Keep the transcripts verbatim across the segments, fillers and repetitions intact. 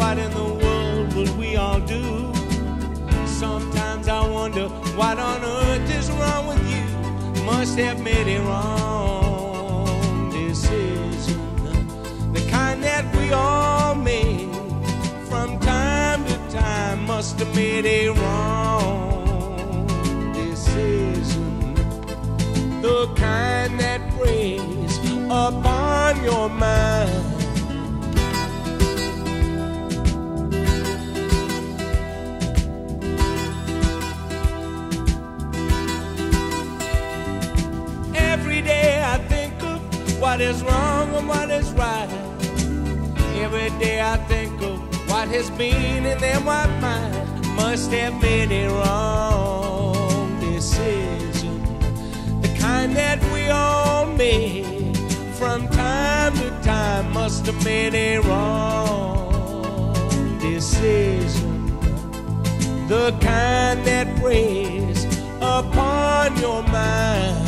what in the world would we all do? Sometimes I wonder what on earth is wrong with you. Must have made a wrong decision, the kind that we all made from time to time. Must have made a wrong decision, the kind that preys upon your mind. Every day I think of what is wrong and what is right. Every day I think of what has been and then what might. Must have made a wrong decision, the kind that we all made from time to time. Must have made a wrong decision, the kind that preys upon your mind.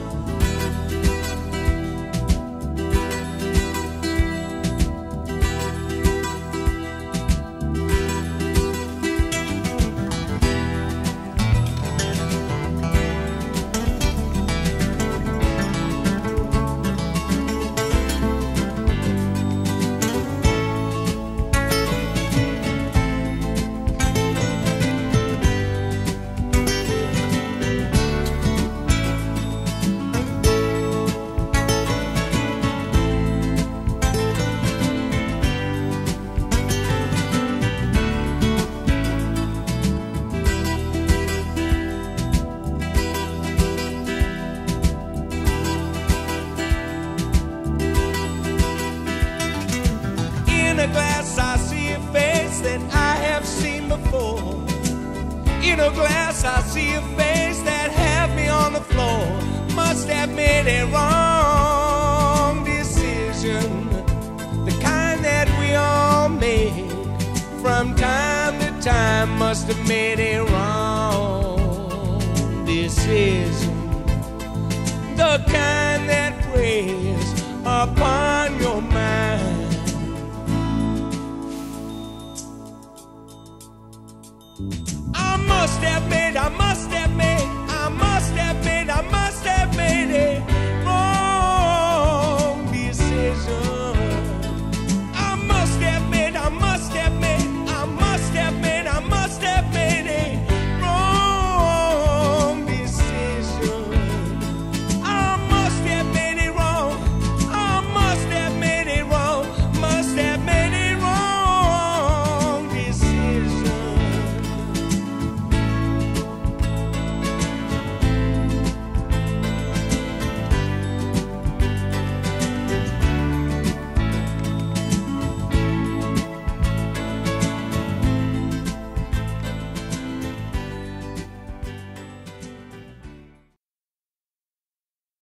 In a glass I see a face that I have seen before. In a glass I see a face that had me on the floor. Must have made a wrong decision, the kind that we all make from time to time. Must have made a wrong decision, the kind